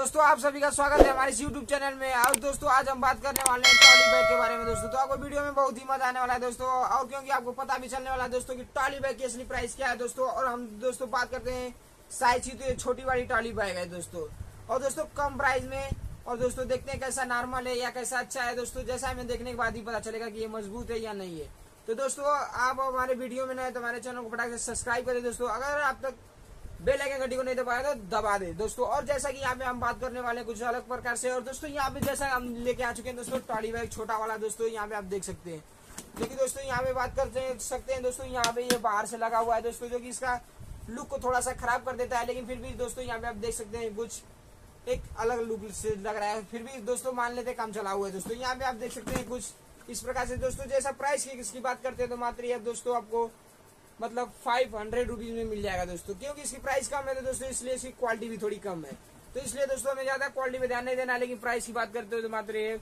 दोस्तों आप सभी का स्वागत है हमारे यूट्यूब चैनल में। और दोस्तों आज हम बात करने वाले हैं ट्रॉली बैग के बारे में दोस्तों। तो आपको वीडियो में बहुत ही मजा आने वाला है दोस्तों, और क्योंकि आपको पता भी चलने वाला है दोस्तों कि ट्रॉली बैग की असली प्राइस क्या है दोस्तों। और हम दोस्तों बात करते हैं साइज की, तो ये छोटी वाली ट्रॉली बैग है दोस्तों, और दोस्तों कम प्राइस में। और दोस्तों देखते हैं कैसा नॉर्मल है या कैसा अच्छा है दोस्तों। जैसा हमें देखने के बाद ही पता चलेगा कि ये मजबूत है या नहीं है। तो दोस्तों आप हमारे वीडियो में नए तो हमारे चैनल को फटाक से सब्सक्राइब करें दोस्तों। अगर आप तक बेल आइकन घंटी को नहीं दबाया तो दबा दे दोस्तों। और जैसा कि यहाँ पे हम बात करने वाले हैं कुछ अलग प्रकार से। और दोस्तों यहाँ पे जैसा हम लेके आ चुके हैं दोस्तों ट्रॉली बैग छोटा वाला दोस्तों, यहाँ पे आप देख सकते हैं। लेकिन दोस्तों यहाँ पे बात कर सकते हैं दोस्तों, यहाँ पे ये बाहर से लगा हुआ है दोस्तों, जो कि इसका लुक को थोड़ा सा खराब कर देता है। लेकिन फिर भी दोस्तों यहाँ पे आप देख सकते हैं कुछ एक अलग लुक से लग रहा है। फिर भी दोस्तों मान लेते काम चला हुआ है दोस्तों। यहाँ पे आप देख सकते हैं कुछ इस प्रकार से दोस्तों। जैसा प्राइस की इसकी बात करते हैं तो मात्र ये दोस्तों आपको मतलब 500 रुपीज में मिल जाएगा दोस्तों। क्योंकि इसकी प्राइस कम है तो दोस्तों इसलिए इसकी क्वालिटी भी थोड़ी कम है। तो इसलिए दोस्तों हमें ज्यादा क्वालिटी में ध्यान नहीं देना। लेकिन प्राइस की बात करते हो तो मात्र ये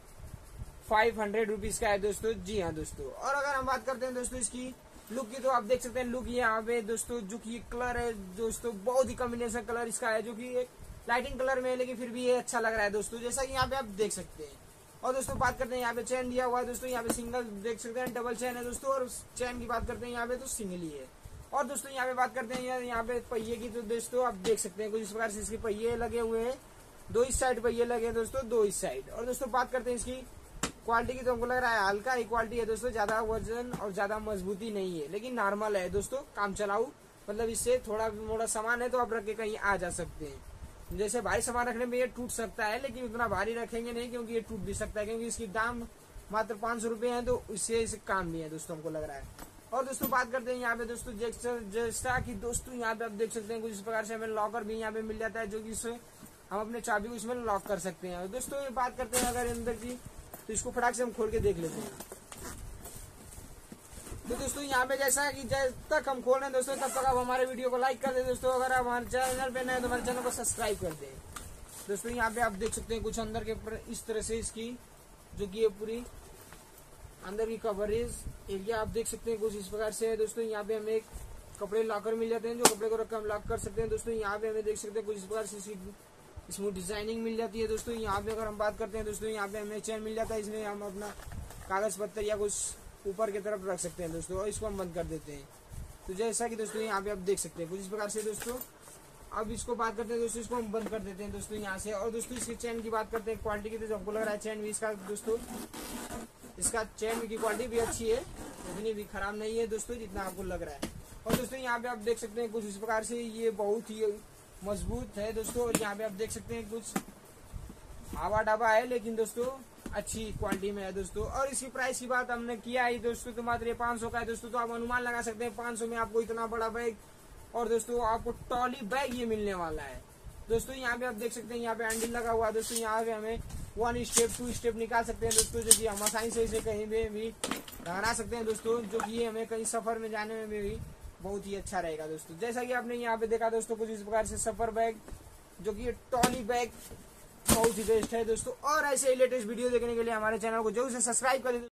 500 रुपीज का है दोस्तों। जी हाँ दोस्तों। और अगर हम बात करते हैं दोस्तों इसकी लुक की, तो आप देख सकते हैं लुक यहाँ पे दोस्तों जो की कलर है दोस्तों, बहुत ही कॉम्बिनेशन कलर इसका है, जो की एक लाइटिंग कलर में है। लेकिन फिर भी ये अच्छा लग रहा है दोस्तों, जैसा कि यहाँ पे आप देख सकते हैं। और दोस्तों बात करते हैं यहाँ पे चैन दिया हुआ है दोस्तों, यहाँ पे सिंगल देख सकते हैं, डबल चैन है दोस्तों। और चैन की बात करते हैं यहाँ पे तो सिंगल ही है। और दोस्तों यहाँ पे बात करते हैं यहाँ पे पहिए की, तो दोस्तों आप देख सकते हैं कुछ इस प्रकार से इसके पहिए लगे हुए हैं। दो इस साइड पहिए लगे हैं दोस्तों, दो इस साइड। और दोस्तों बात करते हैं इसकी क्वालिटी की, तो हमको लग रहा है हल्का ही क्वालिटी है दोस्तों, ज्यादा वजन और ज्यादा मजबूती नहीं है। लेकिन नॉर्मल है दोस्तों, काम चलाऊ, मतलब इससे थोड़ा मोटा सामान है तो आप रख के कहीं आ जा सकते हैं। जैसे भारी सामान रखने में ये टूट सकता है, लेकिन उतना भारी रखेंगे नहीं क्योंकि ये टूट भी सकता है। क्योंकि इसकी दाम मात्र 500 रुपए है, तो इससे इसे काम भी है दोस्तों, हमको लग रहा है। और दोस्तों बात करते हैं यहाँ पे दोस्तों जैसा कि दोस्तों यहाँ पे आप देख सकते हैं कुछ इस प्रकार से हमें लॉकर भी यहाँ पे मिल जाता है, जो कि इससे हम अपने चाबी को इसमें लॉक कर सकते हैं। और दोस्तों ये बात करते हैं अगर अंदर की, तो इसको फटाक से हम खोल के देख लेते हैं। तो दोस्तों यहाँ पे जैसा कि जब तक हम खोल रहे हैं दोस्तों, तब तक आप हमारे वीडियो को लाइक कर दें दोस्तों। अगर आप हमारे चैनल पे नए तो हमारे चैनल को सब्सक्राइब कर दें दोस्तों। यहाँ पे आप देख सकते हैं कुछ अंदर के इस तरह से इसकी जो की ये पूरी अंदर की कवरेज एरिया आप देख सकते हैं कुछ इस प्रकार से है दोस्तों। यहाँ पे हमें एक कपड़े लॉकर मिल जाते हैं, जो कपड़े को रखकर हम लॉक कर सकते हैं दोस्तों। यहाँ पे हमें देख सकते हैं कुछ इस प्रकार से इसमें डिजाइनिंग मिल जाती है दोस्तों। यहाँ पे अगर हम बात करते हैं दोस्तों, यहाँ पे हमें चैन मिल जाता है, इसमें हम अपना कागज पत्तर या कुछ ऊपर की तरफ रख सकते हैं दोस्तों। और इसको हम बंद कर देते हैं। तो जैसा कि दोस्तों यहाँ पे आप देख सकते हैं कुछ इस प्रकार से दोस्तों। अब इसको बात करते हैं दोस्तों, इसको हम बंद कर देते हैं दोस्तों यहाँ से। और दोस्तों इसकी चैन की बात करते हैं क्वालिटी की, तो हमको लग रहा है चैन भी इसका दोस्तों, इसका चैन की क्वालिटी भी अच्छी है, इतनी भी खराब नहीं है दोस्तों जितना आपको लग रहा है। और दोस्तों यहाँ पे आप देख सकते हैं कुछ इस प्रकार से ये बहुत ही मजबूत है दोस्तों। और यहाँ पे आप देख सकते हैं कुछ हवा डाबा है, लेकिन दोस्तों अच्छी क्वालिटी में है दोस्तों। और इसकी प्राइस की बात हमने किया है दोस्तों, तो मात्र 500 का है दोस्तों। तो आप अनुमान लगा सकते हैं 500 में आपको इतना बड़ा बैग और दोस्तों आपको ट्रॉली बैग ये मिलने वाला है दोस्तों। यहाँ पे आप देख सकते हैं यहाँ पे हैंडल लगा हुआ है दोस्तों। यहाँ पे हमें 1 स्टेप 2 स्टेप निकाल सकते हैं दोस्तों, जो कि हम आसानी से इसे कहीं पे भी लगा सकते हैं दोस्तों, जो कि हमें कहीं सफर में जाने में भी बहुत ही अच्छा रहेगा दोस्तों। जैसा कि आपने यहाँ पे देखा दोस्तों कुछ इस प्रकार से सफर बैग, जो कि ट्रॉली बैग बहुत ही बेस्ट है दोस्तों। और ऐसे ही लेटेस्ट वीडियो देखने के लिए हमारे चैनल को जरूर से सब्सक्राइब करें।